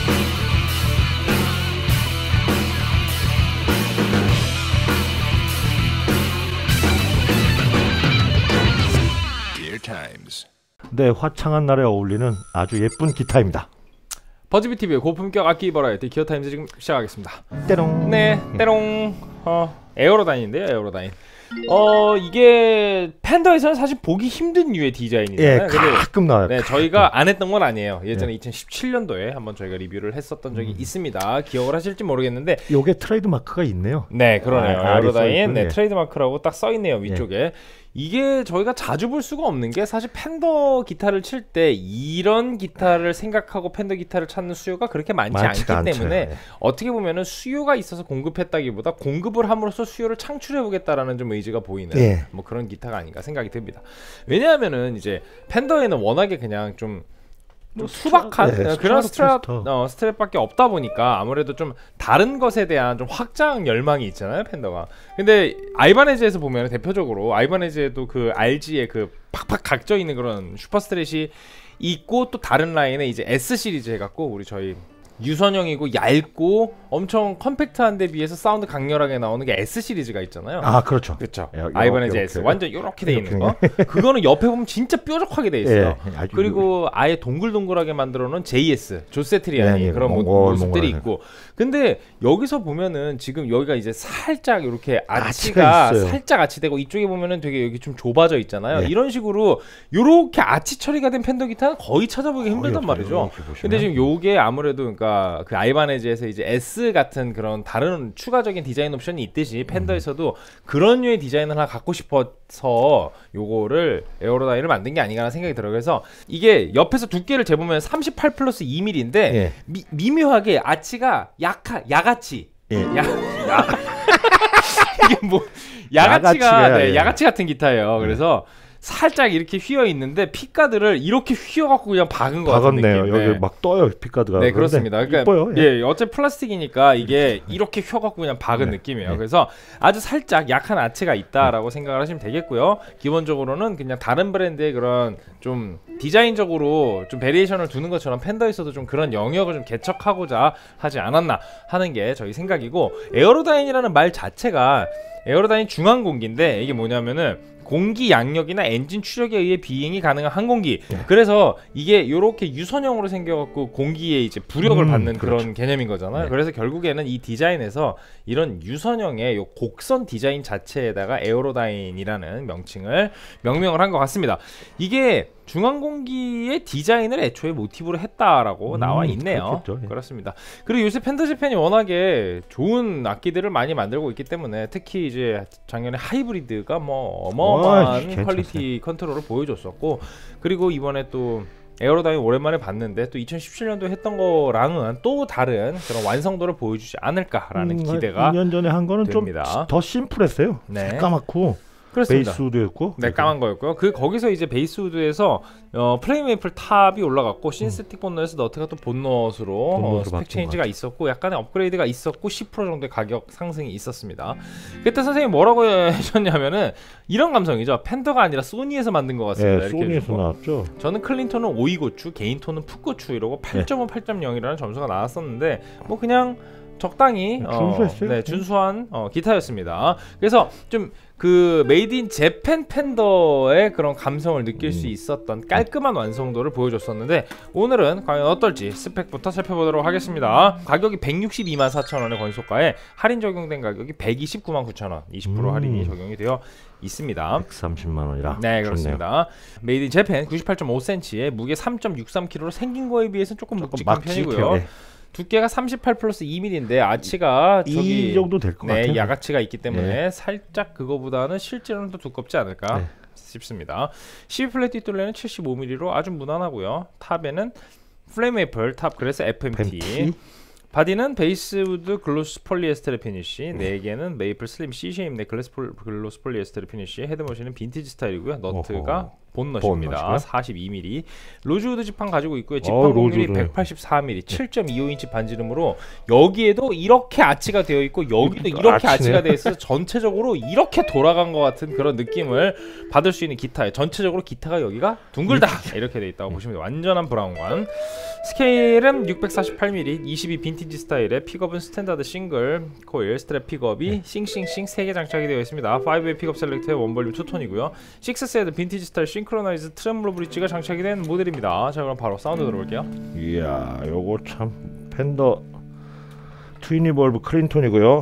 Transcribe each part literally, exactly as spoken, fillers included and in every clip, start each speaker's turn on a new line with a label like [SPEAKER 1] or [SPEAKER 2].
[SPEAKER 1] 네, 화창한 날에 어울리는 아주 예쁜 기타입니다.
[SPEAKER 2] 버즈비티비의 고품격 악기 버라이어티 기어타임즈 지금 시작하겠습니다.
[SPEAKER 1] 때롱.
[SPEAKER 2] 네, 때롱. 어, 에어로다인인데요, 에어로다인. 어, 이게 팬더에서는 사실 보기 힘든 류의 디자인이잖아요.
[SPEAKER 1] 예, 가끔 나와요.
[SPEAKER 2] 네, 저희가 안 했던 건 아니에요. 예전에 예. 이천십칠 년도에 한번 저희가 리뷰를 했었던 적이 음. 있습니다. 기억을 하실지 모르겠는데
[SPEAKER 1] 요게 트레이드 마크가 있네요.
[SPEAKER 2] 네, 그러네요.
[SPEAKER 1] 아,
[SPEAKER 2] 에어로다인 네, 트레이드 마크라고 딱 써 있네요, 위쪽에. 예. 이게 저희가 자주 볼 수가 없는 게 사실 팬더 기타를 칠 때 이런 기타를 생각하고 팬더 기타를 찾는 수요가 그렇게 많지 않기 않죠. 때문에 네. 어떻게 보면은 수요가 있어서 공급했다기보다 공급을 함으로써 수요를 창출해보겠다라는 좀 의지가 보이는 네. 뭐 그런 기타가 아닌가 생각이 듭니다. 왜냐하면은 이제 팬더에는 워낙에 그냥 좀 좀 투박한 네, 그런 스트랩, 어, 스트랩밖에 없다 보니까 아무래도 좀 다른 것에 대한 좀 확장 열망이 있잖아요, 팬더가. 근데 아이바네즈에서 보면 대표적으로 아이바네즈에도 그 알지의 그 팍팍 각져 있는 그런 슈퍼 스트랩이 있고 또 다른 라인에 이제 S 시리즈 해갖고 우리 저희 유선형이고 얇고 엄청 컴팩트한 데 비해서 사운드 강렬하게 나오는 게 S 시리즈가 있잖아요.
[SPEAKER 1] 아, 그렇죠.
[SPEAKER 2] 그렇죠. 아이바네즈 S 완전 요렇게 돼 있는 거. 그거는 옆에 보면 진짜 뾰족하게 돼 있어요. 예, 그리고 아예 동글동글하게 만들어 놓은 제이에스 조세트리안이 예, 그런 몽골, 모습들이 몽골 있고. 근데 여기서 보면은 지금 여기가 이제 살짝 이렇게 아치가 살짝 아치되고 이쪽에 보면은 되게 여기 좀 좁아져 있잖아요. 예. 이런 식으로 요렇게 아치 처리가 된 팬더 기타는 거의 찾아보기 힘들단 말이죠. 근데 지금 요게 아무래도 그러니까 그 아이바네즈에서 이제 S 같은 그런 다른 추가적인 디자인 옵션이 있듯이 팬더에서도 음. 그런 류의 디자인을 하나 갖고 싶어서 요거를 에어로다인을 만든 게 아닌가 생각이 들어요. 그래서 이게 옆에서 두께를 재보면 삼십팔 플러스 이 밀리미터인데 예. 미, 미묘하게 아치가 약하, 야가치 예. 야, 야. 이게 뭐 야가치가 네, 예. 야가치 같은 기타예요. 예. 그래서 살짝 이렇게 휘어 있는데 핏가드를 이렇게 휘어갖고 그냥 박은 것 같은 느낌.
[SPEAKER 1] 여기 네. 막 떠요 핏가드가.
[SPEAKER 2] 네, 그렇습니다. 그러니까
[SPEAKER 1] 이뻐요.
[SPEAKER 2] 예, 어차피 플라스틱이니까 이게 이렇게 휘어갖고 그냥 박은 네. 느낌이에요. 네. 그래서 아주 살짝 약한 아치가 있다라고 네. 생각을 하시면 되겠고요. 기본적으로는 그냥 다른 브랜드의 그런 좀 디자인적으로 좀 베리에이션을 두는 것처럼 팬더에서도 좀 그런 영역을 좀 개척하고자 하지 않았나 하는 게 저희 생각이고, 에어로다인이라는 말 자체가 에어로다인 중앙 공기인데 이게 뭐냐면은 공기 양력이나 엔진 추력에 의해 비행이 가능한 항공기. 네. 그래서 이게 이렇게 유선형으로 생겨갖고 공기에 이제 부력을 음, 받는 그렇죠. 그런 개념인 거잖아요. 네. 그래서 결국에는 이 디자인에서 이런 유선형의 요 곡선 디자인 자체에다가 에어로다인이라는 명칭을 명명을 한 것 같습니다. 이게 중앙공기의 디자인을 애초에 모티브로 했다라고 음, 나와 있네요. 그렇겠죠, 예. 그렇습니다. 그리고 요새 팬더재팬이 워낙에 좋은 악기들을 많이 만들고 있기 때문에 특히 이제 작년에 하이브리드가 뭐 어마어마한 와, 퀄리티 컨트롤을 보여줬었고, 그리고 이번에 또 에어로다인 오랜만에 봤는데 또 이천십칠 년도에 했던 거랑은 또 다른 그런 완성도를 보여주지 않을까라는 음, 기대가
[SPEAKER 1] 이 년 전에 한 거는 좀 더 심플했어요. 네. 까맣고
[SPEAKER 2] 그렇습니다.
[SPEAKER 1] 베이스우드였고,
[SPEAKER 2] 네, 까만 거였고요. 그 거기서 이제 베이스우드에서 어, 프레임 메이플 탑이 올라갔고 신스틱 본넛에서 너트가 또 본넛으로 어, 스펙 체인지가 있었고 약간의 업그레이드가 있었고 십 퍼센트 정도의 가격 상승이 있었습니다. 그때 선생님이 뭐라고 하셨냐면은 이런 감성이죠. 팬더가 아니라 소니에서 만든 것 같습니다.
[SPEAKER 1] 네, 소니에서 나왔죠.
[SPEAKER 2] 저는 클린톤은 오이고추, 개인톤은 풋고추 이러고 팔 점 오, 팔 점 영이라는 점수가 나왔었는데 뭐 그냥 적당히
[SPEAKER 1] 준수했어요.
[SPEAKER 2] 어, 네, 준수한 어, 기타였습니다. 그래서 좀 그 메이드 인 재팬 팬더의 그런 감성을 느낄 음. 수 있었던 깔끔한 완성도를 보여줬었는데, 오늘은 과연 어떨지 스펙부터 살펴보도록 하겠습니다. 가격이 백육십이만 사천 원의 건소가에 할인 적용된 가격이 백이십구만 구천 원, 이십 퍼센트 음. 할인이 적용이 되어 있습니다.
[SPEAKER 1] 백삼십만 원이라.
[SPEAKER 2] 네, 그렇습니다. 메이드 인 재팬 구십팔 점 오 센티미터에 무게 삼 점 육삼 킬로그램로 생긴 거에 비해서는 조금, 조금 묵직한 편이고요. 네. 두께가 삼십팔 플러스 이 밀리미터인데 아치가 저기
[SPEAKER 1] 이 정도 될 것
[SPEAKER 2] 네,
[SPEAKER 1] 같아요.
[SPEAKER 2] 야가치가 있기 때문에
[SPEAKER 1] 네. 살짝
[SPEAKER 2] 그거보다는 실제로는 더 두껍지 않을까 네. 싶습니다. 십이 플랫 뒷둘레는 칠십오 밀리미터로 아주 무난하고요. 탑에는 플레임 메이플 탑 그래서 에프엠티, 바디는 베이스우드 글로스 폴리에스테르 피니쉬, 네 개는 메이플 슬림 C 쉐임 네 글로스 폴리에스테르 피니쉬, 헤드머신은 빈티지 스타일이고요. 너트가 어허. 본넛입니다. 사십이 밀리미터. 로즈우드 지판 가지고 있고요. 지판 공률이 백팔십사 밀리미터, 칠 점 이오 인치 반지름으로 여기에도 이렇게 아치가 되어 있고 여기도 이렇게 아치네. 아치가 되어 있어서 전체적으로 이렇게 돌아간 것 같은 그런 느낌을 받을 수 있는 기타예요. 전체적으로 기타가 여기가 둥글다 이렇게 되어 있다고 보시면 돼요. 완전한 브라운관. 스케일은 육백사십팔 밀리미터, 이십이 빈티지 스타일의 픽업은 스탠다드 싱글 코일 스트랩 픽업이 네. 싱싱싱 세 개 장착이 되어 있습니다. 파이브웨이 픽업 셀렉터의 원볼륨 투톤이고요. 식스 세드 빈티지 스타일 싱크로나이즈 트레몰로 브릿지가 장착이 된 모델입니다. 자, 그럼 바로 사운드 들어볼게요.
[SPEAKER 1] 이야, 요거 참 펜더 트윈이볼브 클린톤이고요.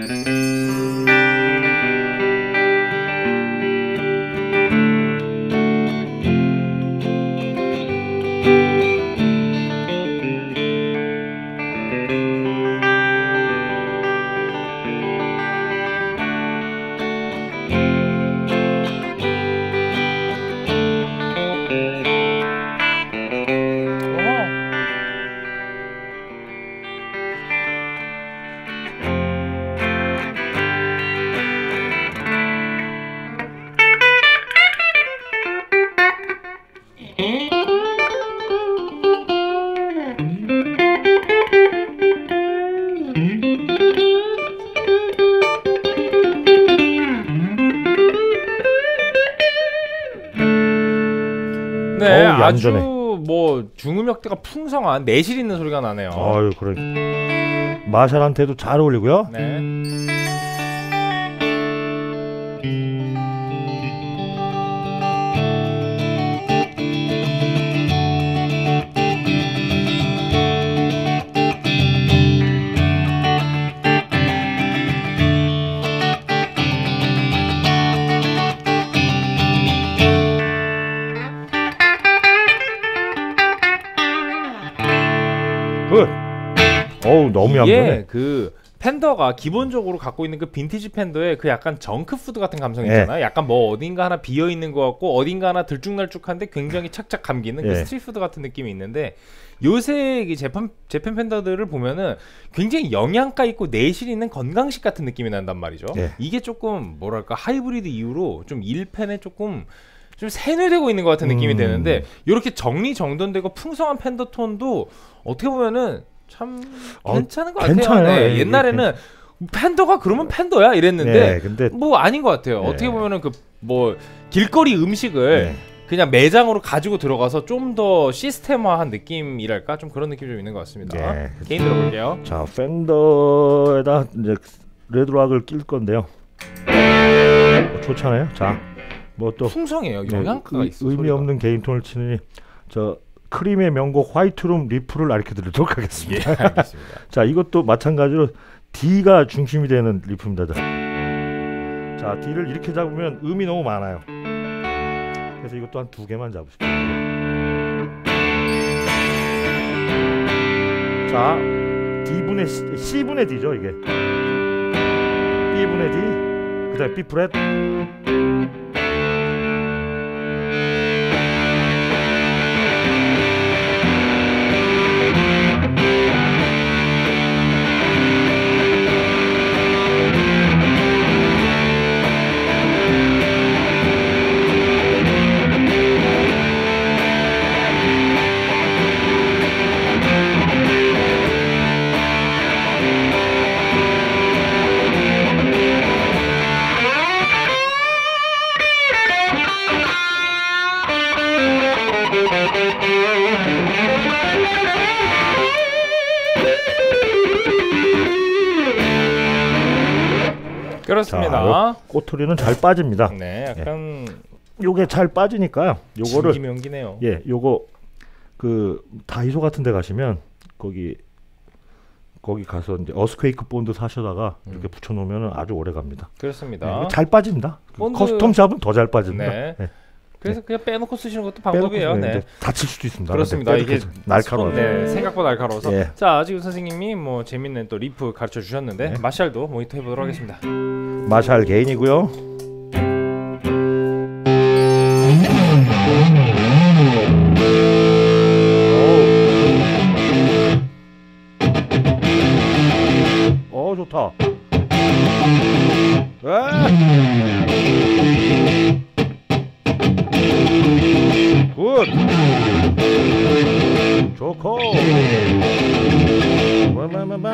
[SPEAKER 2] 네, 어우, 아주 뭐 중음역대가 풍성한 내실 있는 소리가 나네요.
[SPEAKER 1] 아유, 그래. 마샬한테도 잘 어울리고요.
[SPEAKER 2] 네.
[SPEAKER 1] 굿. 어우, 너무 얌전해.
[SPEAKER 2] 그 팬더가 기본적으로 갖고 있는 그 빈티지 팬더의 그 약간 정크푸드 같은 감성 있잖아요. 네. 약간 뭐 어딘가 하나 비어 있는 것 같고 어딘가 하나 들쭉날쭉한데 굉장히 착착 감기는 네. 그 스트리트푸드 같은 느낌이 있는데 요새 이 재팬 재팬 팬더들을 보면은 굉장히 영양가 있고 내실 있는 건강식 같은 느낌이 난단 말이죠. 네. 이게 조금 뭐랄까 하이브리드 이후로 좀 일팬에 조금 좀 세뇌되고 있는 것 같은 느낌이 음. 되는데 이렇게 정리정돈되고 풍성한 팬더 톤도 어떻게 보면은 참 어, 괜찮은 것
[SPEAKER 1] 괜찮아요.
[SPEAKER 2] 같아요. 네. 옛날에는 팬더가 그러면 팬더야 이랬는데
[SPEAKER 1] 네, 근데
[SPEAKER 2] 뭐 아닌 것 같아요. 네. 어떻게 보면은 그 뭐 길거리 음식을 네. 그냥 매장으로 가지고 들어가서 좀 더 시스템화한 느낌이랄까 좀 그런 느낌이 좀 있는 것 같습니다. 네. 개인 들어볼게요.
[SPEAKER 1] 자, 팬더에다 이제 레드락을 낄 건데요. 뭐 좋잖아요. 자, 뭐 또
[SPEAKER 2] 풍성해요. 영양가가
[SPEAKER 1] 네,
[SPEAKER 2] 있어.
[SPEAKER 1] 의미
[SPEAKER 2] 소리가.
[SPEAKER 1] 없는 개인 톤을 치느니 저 크림의 명곡 화이트룸 리프를 알려드리도록 하겠습니다.
[SPEAKER 2] 예, 알겠습니다.
[SPEAKER 1] 자, 이것도 마찬가지로 D가 중심이 되는 리프입니다. 자, D를 이렇게 잡으면 음이 너무 많아요. 그래서 이것도 한 두 개만 잡으시죠. 자, D분의 C, C분의 D죠 이게. B분의 D, 그 다음에 B 프렛.
[SPEAKER 2] 그렇습니다.
[SPEAKER 1] 자, 꼬투리는 잘 빠집니다.
[SPEAKER 2] 네, 약간
[SPEAKER 1] 예. 요게 잘 빠지니까요. 요거를
[SPEAKER 2] 진기명기네요.
[SPEAKER 1] 예, 요거 그 다이소 같은 데 가시면 거기 거기 가서 이제 어스퀘이크 본드 사셔다가 음. 이렇게 붙여 놓으면 아주 오래 갑니다.
[SPEAKER 2] 그렇습니다.
[SPEAKER 1] 네, 잘 빠진다. 본드... 커스텀 샵은 더 잘 빠진다. 네. 네.
[SPEAKER 2] 그래서 그냥 빼놓고 쓰시는 것도 방법이에요.
[SPEAKER 1] 네.
[SPEAKER 2] 네.
[SPEAKER 1] 다칠 수도 있습니다.
[SPEAKER 2] 그렇습니다. 이게
[SPEAKER 1] 날카로워서.
[SPEAKER 2] 네, 생각보다 날카로워서.
[SPEAKER 1] 예.
[SPEAKER 2] 자, 지금 선생님이 뭐 재밌는 또 리프 가르쳐 주셨는데 네. 마샬도 모니터 해보도록 하겠습니다.
[SPEAKER 1] 마샬 개인이고요. 오, 좋다. 아! 마마마마.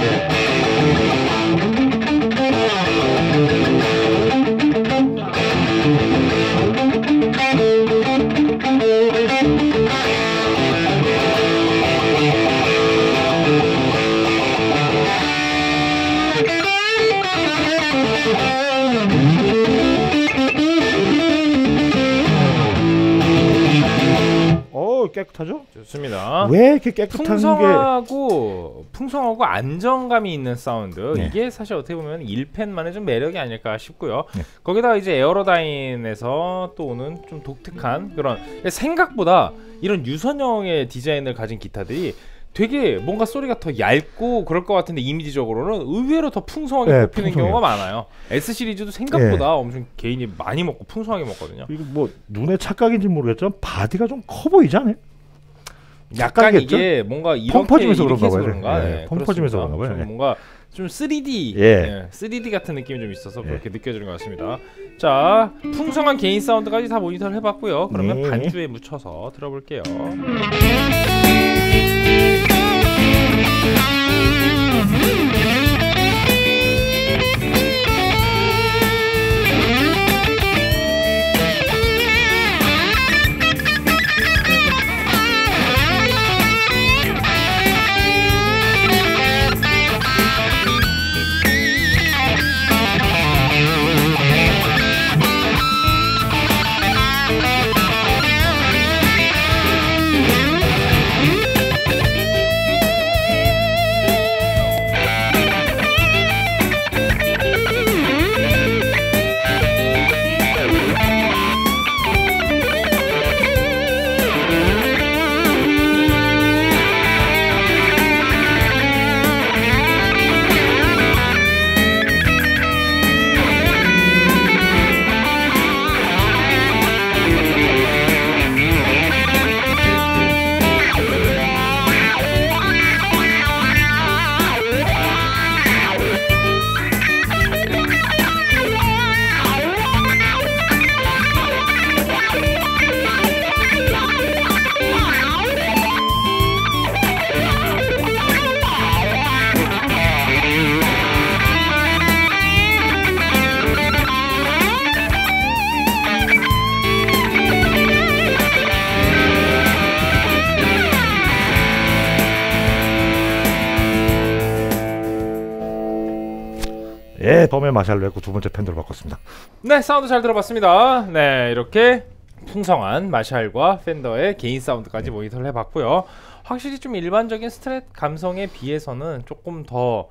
[SPEAKER 1] 어 깨끗하죠?
[SPEAKER 2] 좋습니다.
[SPEAKER 1] 왜 이렇게 깨끗한
[SPEAKER 2] 풍성하고 풍성하고 안정감이 있는 사운드.
[SPEAKER 1] 네.
[SPEAKER 2] 이게 사실 어떻게 보면 일 펜만의 좀 매력이 아닐까 싶고요.
[SPEAKER 1] 네.
[SPEAKER 2] 거기다가 이제 에어로다인에서 또 오는 좀 독특한 그런 생각보다 이런 유선형의 디자인을 가진 기타들이 되게 뭔가 소리가 더 얇고 그럴 것 같은데 이미지적으로는 의외로 더 풍성하게
[SPEAKER 1] 네,
[SPEAKER 2] 뽑히는
[SPEAKER 1] 풍성해요.
[SPEAKER 2] 경우가 많아요. S 시리즈도 생각보다 엄청 개인이 많이 먹고 풍성하게 먹거든요.
[SPEAKER 1] 이거 뭐 눈에 착각인지 모르겠지만 바디가 좀 커 보이지 않아요?
[SPEAKER 2] 약간
[SPEAKER 1] 착각이겠죠?
[SPEAKER 2] 이게 뭔가 이렇게
[SPEAKER 1] 펑 퍼지면서
[SPEAKER 2] 이렇게
[SPEAKER 1] 그런가
[SPEAKER 2] 해서
[SPEAKER 1] 봐요.
[SPEAKER 2] 그런가?
[SPEAKER 1] 네,
[SPEAKER 2] 네,
[SPEAKER 1] 펑 퍼지면서
[SPEAKER 2] 그렇습니다.
[SPEAKER 1] 그런가 봐요.
[SPEAKER 2] 좀
[SPEAKER 1] 네.
[SPEAKER 2] 뭔가 좀 쓰리디,
[SPEAKER 1] 예.
[SPEAKER 2] 예, 쓰리디 같은 느낌이 좀 있어서 그렇게 느껴지는 것 같습니다. 자, 풍성한 개인 사운드까지 다 모니터를 해봤고요. 그러면
[SPEAKER 1] 네.
[SPEAKER 2] 반주에 묻혀서 들어볼게요.
[SPEAKER 1] 예, 덤의 마샬로 했고 두 번째 팬더로 바꿨습니다.
[SPEAKER 2] 네, 사운드 잘 들어봤습니다. 네, 이렇게 풍성한 마샬과 팬더의 개인 사운드까지 모니터를 해봤고요. 확실히 좀 일반적인 스트랫 감성에 비해서는 조금 더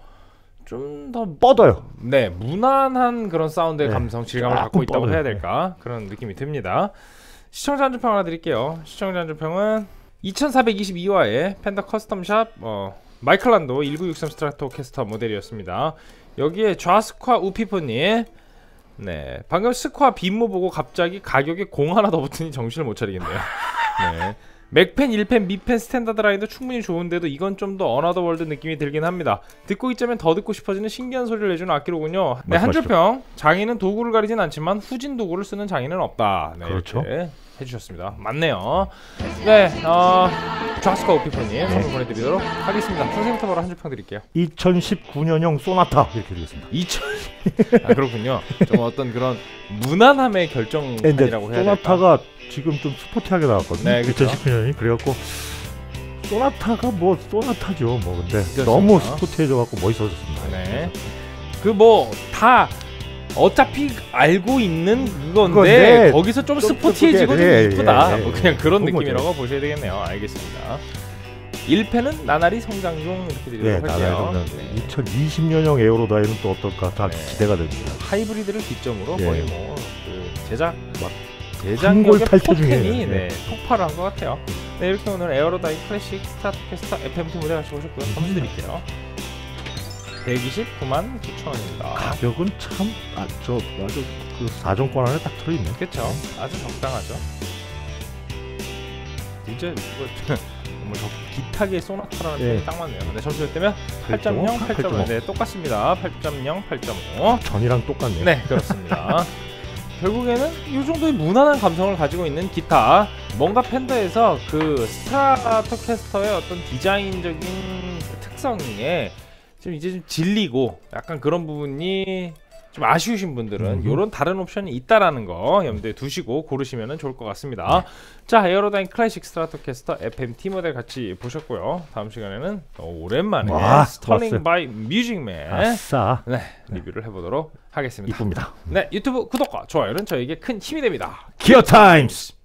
[SPEAKER 2] 좀 더
[SPEAKER 1] 뻗어요.
[SPEAKER 2] 네, 무난한 그런 사운드의
[SPEAKER 1] 네,
[SPEAKER 2] 감성 질감을
[SPEAKER 1] 조금
[SPEAKER 2] 갖고 있다고
[SPEAKER 1] 뻗어요.
[SPEAKER 2] 해야 될까 그런 느낌이 듭니다. 시청자 한줄평 하나 드릴게요. 시청자 한줄평은 이천사백이십이 화의 팬더 커스텀샵 어, 마이클란도 천구백육십삼 스트라토캐스터 모델이었습니다. 여기에 좌스ኳ 우피포님, 네, 방금 스ኳ 빈모 보고 갑자기 가격에 공 하나 더 붙으니 정신을 못 차리겠네요. 네. 맥펜, 일 펜, 미펜 스탠다드 라인도 충분히 좋은데도 이건 좀 더 어나더 월드 느낌이 들긴 합니다. 듣고 있자면 더 듣고 싶어지는 신기한 소리를 내주는 악기로군요. 네, 한줄평. 장인은 도구를 가리진 않지만 후진 도구를 쓰는 장인은 없다. 네,
[SPEAKER 1] 그렇죠.
[SPEAKER 2] 이렇게 해주셨습니다. 맞네요. 네, 어, 좌스카 오피프님
[SPEAKER 1] 네.
[SPEAKER 2] 선물 보내드리도록 하겠습니다. 선생님부터 바로 한줄평 드릴게요.
[SPEAKER 1] 이천십구 년형 소나타 이렇게 드리겠습니다.
[SPEAKER 2] 이천 아 그렇군요. 좀 어떤 그런 무난함의 결정판이라고 해야 될까?
[SPEAKER 1] 소나타가 지금 좀 스포티하게 나왔거든요.
[SPEAKER 2] 네, 그렇죠.
[SPEAKER 1] 이천십구 년이 그래갖고 소나타가 뭐 소나타죠. 뭐 근데
[SPEAKER 2] 그렇습니다.
[SPEAKER 1] 너무 스포티해져 갖고 멋있어졌습니다.
[SPEAKER 2] 네. 그 뭐 다 어차피 알고 있는 그건데
[SPEAKER 1] 그건데
[SPEAKER 2] 거기서 좀,
[SPEAKER 1] 좀
[SPEAKER 2] 스포티해지고 좀
[SPEAKER 1] 예,
[SPEAKER 2] 이쁘다.
[SPEAKER 1] 예, 예,
[SPEAKER 2] 뭐 그냥 그런
[SPEAKER 1] 그런
[SPEAKER 2] 느낌이라고
[SPEAKER 1] 거죠.
[SPEAKER 2] 보셔야 되겠네요. 알겠습니다. 일 펜은 나날이 성장 중 이렇게
[SPEAKER 1] 네,
[SPEAKER 2] 드리도록 할게요.
[SPEAKER 1] 나라에서는
[SPEAKER 2] 네.
[SPEAKER 1] 이천이십 년형 에어로다이는 또 어떨까 다
[SPEAKER 2] 네.
[SPEAKER 1] 기대가 됩니다.
[SPEAKER 2] 하이브리드를 기점으로
[SPEAKER 1] 예.
[SPEAKER 2] 거의 뭐 그 제작 막
[SPEAKER 1] 한골
[SPEAKER 2] 제작력의
[SPEAKER 1] 탈퇴
[SPEAKER 2] 포텐이
[SPEAKER 1] 중이에요.
[SPEAKER 2] 네,
[SPEAKER 1] 네.
[SPEAKER 2] 폭발을 한 것 같아요. 네, 이렇게 오늘 에어로다이 클래식 스트라토캐스터 에프엠티 모델 가지고 오셨고요. 점수 드릴게요. 백이십구만 구천 원입니다.
[SPEAKER 1] 가격은 참 아, 저 아주 그 사정권 안에 딱 들어있네.
[SPEAKER 2] 그렇죠. 아주 적당하죠. 이제 이거 뭐 저 기타계 소나타라는
[SPEAKER 1] 예.
[SPEAKER 2] 표현이 딱 맞네요. 네, 점수 몇 대면 팔 점 영, 팔 점 오. 네, 똑같습니다. 팔 점 영, 팔 점 오.
[SPEAKER 1] 전이랑 똑같네요.
[SPEAKER 2] 네, 그렇습니다. 결국에는 이 정도의 무난한 감성을 가지고 있는 기타. 뭔가 팬더에서 그 스트라토캐스터의 어떤 디자인적인 특성에 좀 이제 좀 질리고 약간 그런 부분이 좀 아쉬우신 분들은 이런 다른 옵션이 있다라는 거 염두에 두시고 고르시면 좋을 것 같습니다. 네. 자, 에어로다인 클래식 스트라토캐스터 에프엠 T 모델 같이 보셨고요. 다음 시간에는 오랜만에
[SPEAKER 1] 와,
[SPEAKER 2] 스털링 바이 뮤직맨
[SPEAKER 1] 아싸.
[SPEAKER 2] 네, 리뷰를 해보도록 하겠습니다.
[SPEAKER 1] 이쁩니다.
[SPEAKER 2] 네, 유튜브 구독과 좋아요는 저에게 큰 힘이 됩니다.
[SPEAKER 1] 기어 타임스.